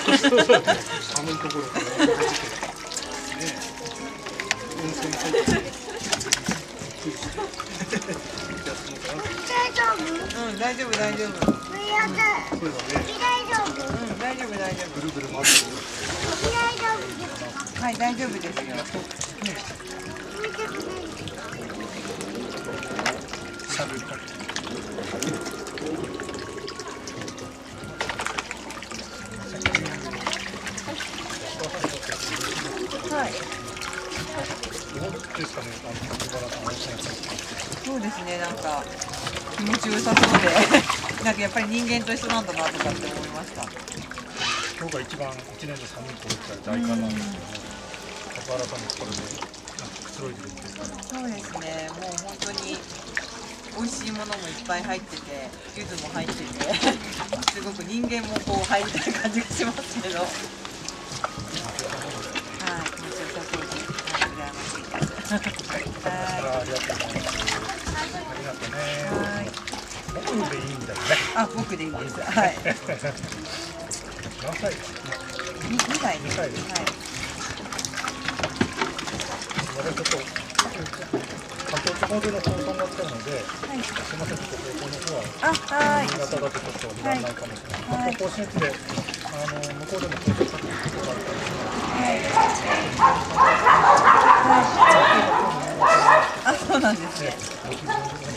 寒いところから出てきてね、温泉入って大丈夫？うん、大丈夫、大丈夫。 これだね。 大丈夫？うん、大丈夫、大丈夫。 ぐるぐる回ってる。 大丈夫。はい、大丈夫ですよ。 しゃべるから。 はい。 どうですかね、小原さん、温泉。 そうですね、なんか気持ちよさそうで、なんかやっぱり人間と一緒なんだなとかって思いました。 今日が一番一年で寒いと言ったら大寒なんですけども、小原さんもこれでなんかくつろいでるんですかね。 そうですね、もう本当に美味しいものもいっぱい入ってて、柚子も入ってて、すごく人間もこう入りたい感じがしますけど。はい、気持ちよさそうです。羨ましいです。 ありがとうございます。ありがとうね。 はい。 僕でいいんだよね。 あ、僕でいいです。はい。 何歳ですか。 2歳です。 2歳です。 はい。 ちょっと関東地方での放送になってるので、 はい。 すみません、ちょっと放送の方はあ、はい。 新潟だとちょっと見られないかもしれない。 はい。 甲子園で向こうでも放送されてることがあったりします。 あ、そうなんですね。